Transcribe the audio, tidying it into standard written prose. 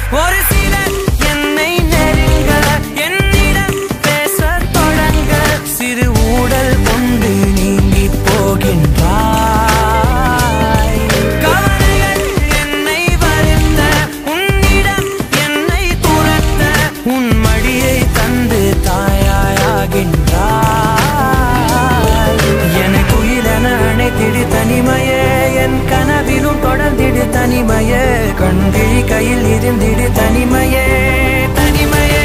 ஒரு சிலர் என்னை நெருங்க என்னிடம் பேசத் தொடங்க சிறு ஊடல் கொண்டு நீங்கி போகின்றாய். கவலைகள் என்னை வருத்த உன்னிடம் என்னை துரத்த உன் மடியை தந்து தாயாயாகின்றாய். எனக்கு உயிரென அணைத்திடு தனிமையே என் கனவிலும் தொடர்ந்திடு தனிமையே கண்கிழி கையில் இருந்திடு தனிமையே தனிமையே.